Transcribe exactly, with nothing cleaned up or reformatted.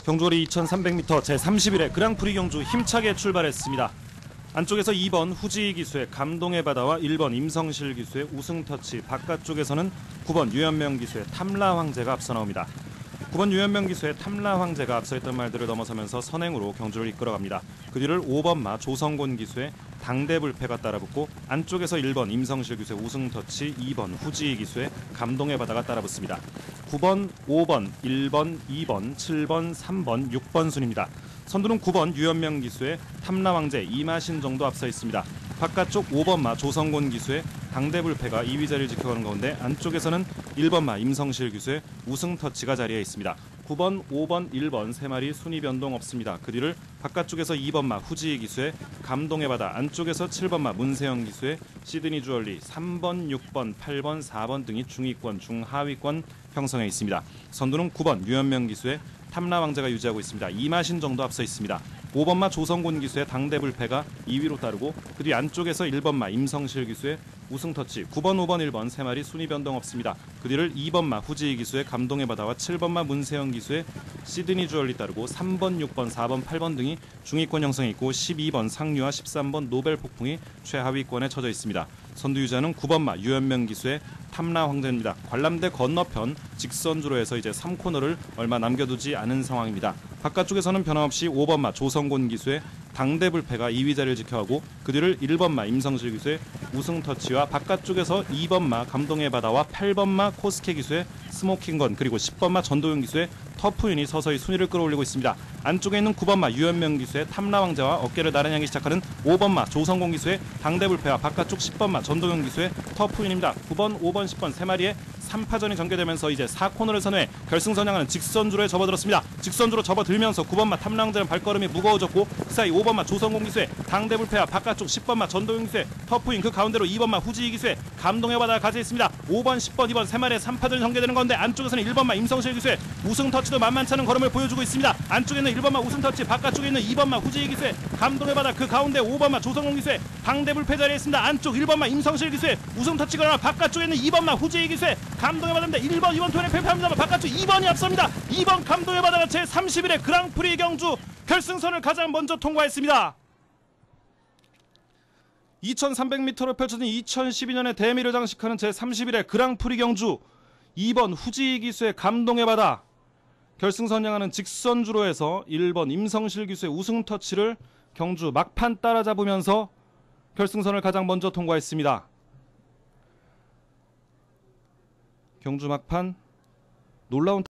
경주거리 이천삼백 미터 제삼십일 회 그랑프리 경주 힘차게 출발했습니다. 안쪽에서 이 번 후지 기수의 감동의 바다와 일 번 임성실 기수의 우승터치, 바깥쪽에서는 구 번 유현명 기수의 탐라 황제가 앞서 나옵니다. 구 번 유현명 기수의 탐라 황제가 앞서 있던 말들을 넘어서면서 선행으로 경주를 이끌어갑니다. 그 뒤를 오 번 마 조성곤 기수의 당대불패가 따라붙고 안쪽에서 일 번 임성실 기수의 우승터치, 이 번 후지 기수의 감동의 바다가 따라붙습니다. 구 번, 오 번, 일 번, 이 번, 칠 번, 삼 번, 육 번 순입니다. 선두는 구 번 유현명 기수의 탐라 황제 이마신 정도 앞서 있습니다. 바깥쪽 오 번 마 조성곤 기수의 당대불패가 이 위 자리를 지켜가는 가운데 안쪽에서는 일 번 마 임성실 기수의 우승터치가 자리에 있습니다. 구 번, 오 번, 일 번 세 마리 순위 변동 없습니다. 그 뒤를 바깥쪽에서 이 번 마 후지 기수의 감동의 바다, 안쪽에서 칠 번 마 문세영 기수의 시드니 주얼리, 삼 번, 육 번, 팔 번, 사 번 등이 중위권, 중하위권 형성해 있습니다. 선두는 구 번 유현명 기수의 탐라 황제가 유지하고 있습니다. 이마신 정도 앞서 있습니다. 오 번 마 조성곤 기수의 당대불패가 이 위로 따르고 그 뒤 안쪽에서 일 번 마 임성실 기수의 우승터치, 구 번, 오 번, 일 번 세 마리 순위 변동 없습니다. 그 뒤를 이 번 마 후지 기수의 감동의 바다와 칠 번 마 문세영 기수의 시드니 주얼리 따르고 삼 번, 육 번, 사 번, 팔 번 등이 중위권 형성해 있고 십이 번 상류와 십삼 번 노벨 폭풍이 최하위권에 처져 있습니다. 선두 유자는 구 번 마 유현명 기수의 탐라 황제입니다. 관람대 건너편 직선주로 해서 이제 삼 코너를 얼마 남겨두지 않은 상황입니다. 바깥쪽에서는 변함없이 오 번 마 조성곤 기수의 당대불패가 이 위 자리를 지켜가고 그 뒤를 일 번 마 임성실 기수의 우승터치와 바깥쪽에서 이 번 마 감동의 바다와 팔 번 마 코스케 기수의 스모킹건, 그리고 십 번 마 전도윤 기수의 터프윤이 서서히 순위를 끌어올리고 있습니다. 안쪽에 있는 구 번 마 유현명 기수의 탐라 황제와 어깨를 나란히 하기 시작하는 오 번 마 조성곤 기수의 당대불패와 바깥쪽 십 번 마 전도윤 기수의 터프윤입니다. 구 번, 오 번, 십 번 세 마리의 삼 파전이 전개되면서 이제 사 코너를 선회해 결승선양하는 직선주로에 접어들었습니다. 직선주로 접어들면서 구 번 마 탐라 황제는 발걸음이 무거워졌고 그 사이 오 번 마 조성곤 기수의 당대불패와 바깥쪽 십 번 마 전도윤 기수의 터프인, 그 가운데로 이 번 마 후지 기수의 감동의 바다가 가져 있습니다. 오 번, 십 번, 이 번 세 마리의 삼 파전이 전개되는 건데 안쪽에서는 일 번 마 임성실 기수의 우승터치도 만만치 않은 걸음을 보여주고 있습니다. 안쪽에 있는 일 번 마 우승터치, 바깥쪽에 있는 이 번 마 후지 기수의 감동의 바다, 그 가운데 오 번 마 조성곤 기수의 당대불패 자리에 있습니다. 안쪽 일 번 마 임성실 기수의 우승터치가 바깥쪽에 있는 이 번 마 후지 기수의 감동의 바다입니다. 일 번, 이 번 토론에 패배합니다만 바깥쪽 이 번이 앞섭니다. 이 번 감동의 바다가 제삼십일 회 그랑프리 경주 결승선을 가장 먼저 통과했습니다. 이천삼백 미터로 펼쳐진 이천십이 년의 대미를 장식하는 제삼십일 회 그랑프리 경주, 이 번 후지 기수의 감동의 바다, 결승선 향하는 직선주로 해서 일 번 임성실 기수의 우승터치를 경주 막판 따라잡으면서 결승선을 가장 먼저 통과했습니다. 경주 막판 놀라운